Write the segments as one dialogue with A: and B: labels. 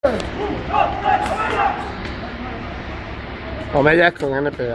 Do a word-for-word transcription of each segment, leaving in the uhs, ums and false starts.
A: Omellas con N P A.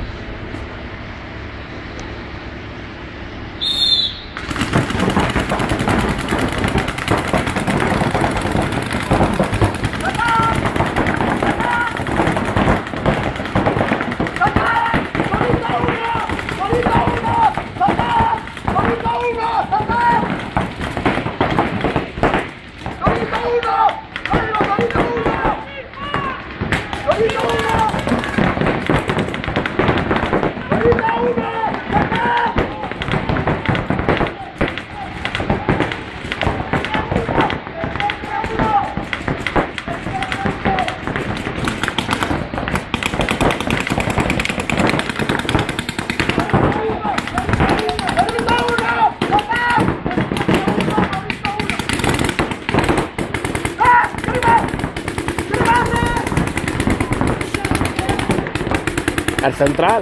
A: El central.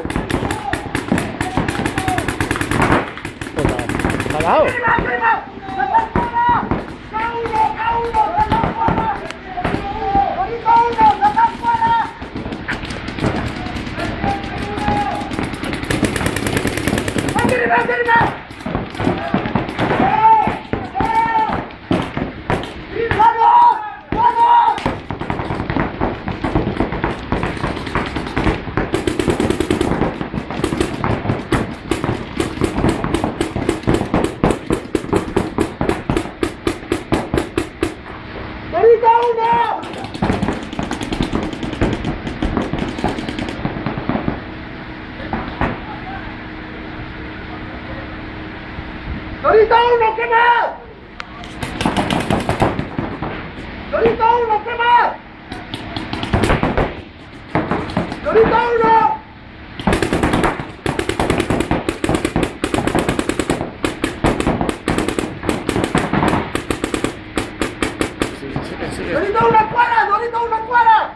A: ¿Está dado?
B: ¡Dorita uno, qué más! ¡Dorita uno, qué más! ¡Dorita uno! ¡Dorita uno fuera! ¡Dorita uno fuera!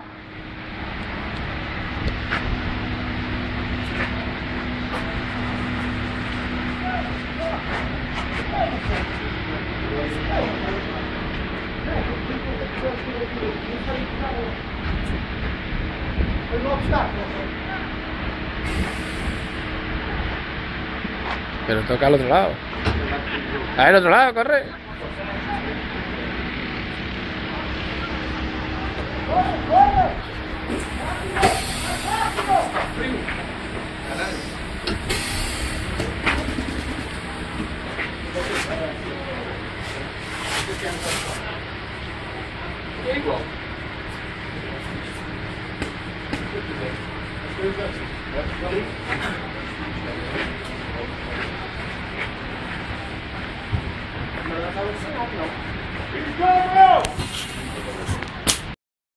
A: Pero toca al otro lado. Al otro lado, corre.
B: ¡Vamos!